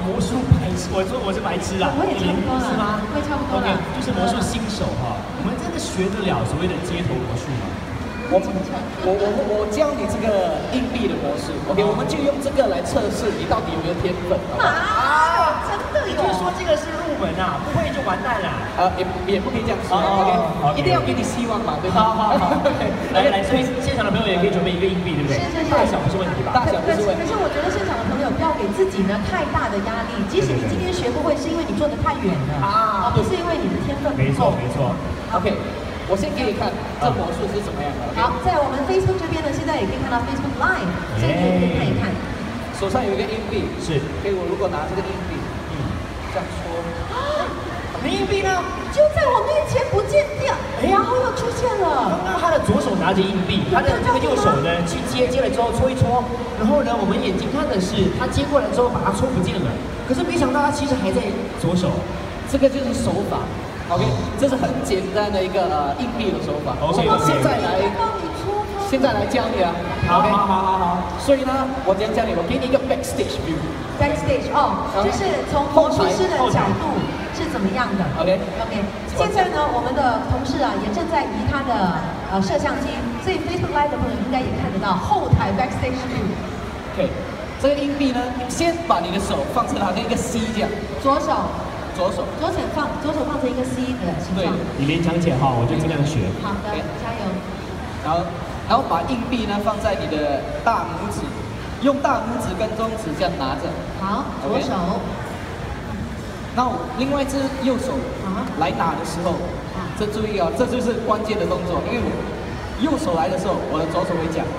魔术白痴，我是白痴啊， 我也差不多了， 是吗？ 我也差不多了， 就是魔术新手哈，我们真的学得了所谓的街头魔术吗？ 我教你这个硬币的模式 ，OK， 我们就用这个来测试你到底有没有天分。 啊，真的也有？ 就是说这个是入门啊，不会就完蛋了。 也不可以这样说 ，OK， 一定要给你希望嘛，对吧？ 好，来，所以现场的朋友也可以准备一个硬币，对不对？ 是， 大小不是问题吧？ 大小不是问题。 可是我觉得现场的朋友不要给自己呢太大的压力，即使你今天学不会，是因为你做的太远了啊，不是因为你的天分不够。 没错。 OK， 我先给你看这魔术是怎么样的。 好，在我们 Facebook 这边呢，现在也可以看到 Facebook Live， 所以可以看一看。 手上有一个硬币， 是。 我如果拿这个硬币，这样戳， 你硬币呢？ 就在我面前不见掉，然后又出现了。 刚刚他的左手拿着硬币，他的这个右手呢去接了之后搓一搓，然后呢我们眼睛看的是他接过来之后把它搓不见了，可是没想到他其实还在左手， 这个就是手法。OK， 这是很简单的一个硬币的手法。 OK， 现在来教你啊。 好。 所以呢，我怎样教你？我给你一个 backstage view。 backstage 就是从魔术师的角度是怎么样的 ？OK。 现在呢，我们的同事啊也正在移他的摄像机，所以 Facebook Live 的朋友应该也看得到后台 backstage view。 OK， 这个硬币呢，先把你的手放成它的一个 C 这样。左手放成一个 C 的形状。 你连讲解哈，我就尽量学。 好的，加油。 然后把硬币呢放在你的大拇指，用大拇指跟中指这样拿着。 好，左手。 然后另外一只右手来拿的时候，这注意哦，这就是关键的动作，因为我右手来的时候，我的左手会讲。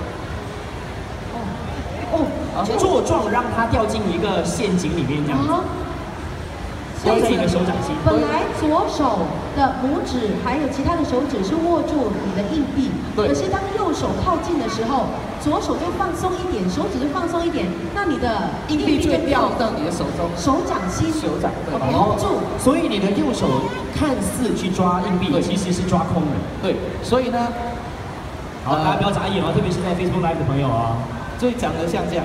做状让它掉进一个陷阱里面这样子。握在你的手掌心。 本来左手的拇指还有其他的手指是握住你的硬币，可是当右手靠近的时候，左手就放松一点，手指就放松一点，那你的硬币就会掉到你的手中， 手掌心， 留住。 所以你的右手看似去抓硬币，其实是抓空的。 对，所以呢， 好，大家不要眨眼哦，特别是在 Facebook Live 的朋友啊， 就会长得像这样。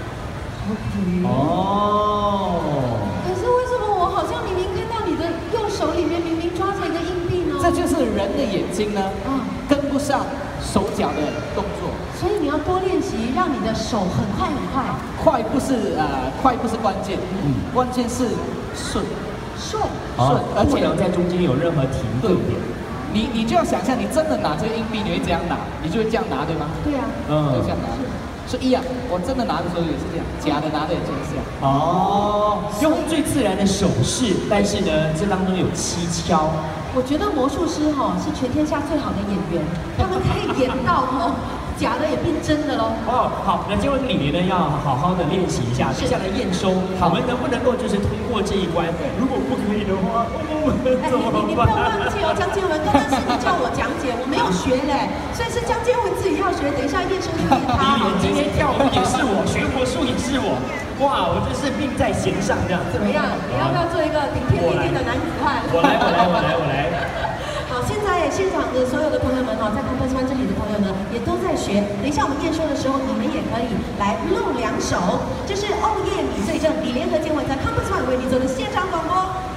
可是为什么我好像明明看到你的右手里面明明抓着一个硬币呢？ 这就是人的眼睛呢，跟不上手脚的动作。 所以你要多练习，让你的手很快。 快不是关键，关键是顺， 而且在中间有任何停顿点。 你就要想象，你真的拿这个硬币，你会这样拿，你就会这样拿，对吗？ 对啊， 就这样拿。是一样，我真的拿的时候也是这样，假的拿的也就是这样。 用最自然的手势，但是呢，这当中有蹊跷。 我觉得魔术师是全天下最好的演员，他们可以演到假的也变真的喽。 好，那今晚里面呢要好好的练习一下，接下来验收，我们能不能够就是通过这一关？如果不可以的话，我们怎么办？ 你不要忘记哦，江建文，刚刚是你叫我讲解，我没有学嘞，所以是江建文自己要学。等一下验收就验他。 今天跳舞也是我，学魔术也是我，哇，我真是命在弦上这样。 怎么样？你要不要做一个顶天立地的男子汉？ 我来。 好，现在现场的所有的朋友们在Compass One这里的朋友呢，也都在学。等一下我们验收的时候，你们也可以来露两手。这是欧耶你最正，李联合建伟在Compass One为你做的现场广播。